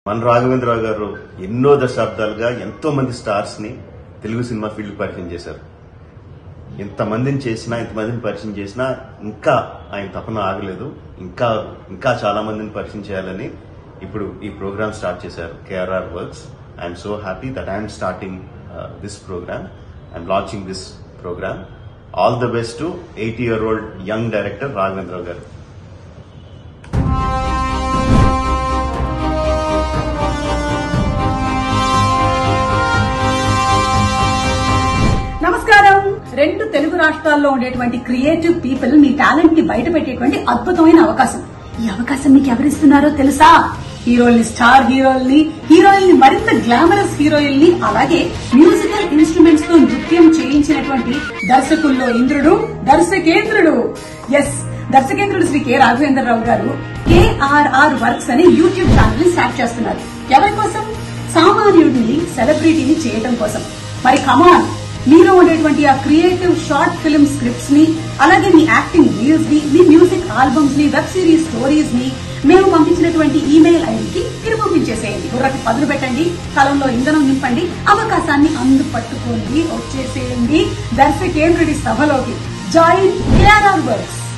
మన రాఘవేంద్రరావు గారు ఎన్నో దశాబ్దాలుగా ఎంతో మంది స్టార్స్ ని తెలుగు సినిమా ఫీల్డ్ పరిచయం చేశారు. ఎంతమందిని పరిచయం చేసినా ఇంకా ఆయన తపన ఆగలేదు. ఇంకా చాలా మందిని పరిచయం చేయాలని ఇప్పుడు ఈ ప్రోగ్రామ్ స్టార్ట్ చేశారు KRR works. I'm so happy that I'm starting this program. I'm launching this program. All the best to 80-year-old young director Raghavendra Rao గారు. నమస్కారం. 2 తెలుగు రాష్ట్రాల్లో ఉండేటువంటి క్రియేటివ్ పీపుల్ మీ టాలెంట్ ని బయట పెట్టేటువంటి అద్భుతమైన అవకాశం. ఈ అవకాశం మీకు ఎవరిస్తున్నారో తెలుసా? హీరోల్ని, స్టార్ హీరోయిల్ని మరింత గ్లామరస్ హీరోయిల్ని, అలాగే మ్యూజికల్ ఇన్స్ట్రుమెంట్స్ తో నృత్యం చేయించినటువంటి దర్శకుల్లో ఇంద్రుడు, దర్శకేంద్రుడు. ఎస్, దర్శకేంద్రుడు శ్రీ కె రాఘవేంద్రరావు గారు కేఆర్ఆర్ వర్క్స్ అనే యూట్యూబ్ ఛానల్ ని స్టార్ట్ చేస్తున్నారు. ఎవరి కోసం? సామాన్యుడిని సెలబ్రిటీని చేయడం కోసం. మరి కమాన్, మీలో ఉండేటువంటి ఆ క్రియేటివ్ షార్ట్ ఫిల్మ్ స్క్రిప్ట్స్ ని, అలాగే మీ యాక్టింగ్ రీల్స్ ని, మీ మ్యూజిక్ ఆల్బమ్స్ ని, వెబ్ సిరీస్ స్టోరీస్ ని మేము పంపించినటువంటి ఈమెయిల్ ఐడికి మీరు పంపించేసేయండి. బుర్రకి పదులు పెట్టండి, కాలంలో ఇంధనం నింపండి, అవకాశాన్ని అందుపట్టుకోండి, వచ్చేసేయండి దర్శకేంద్రుడి సభలోకి. Join KRR works.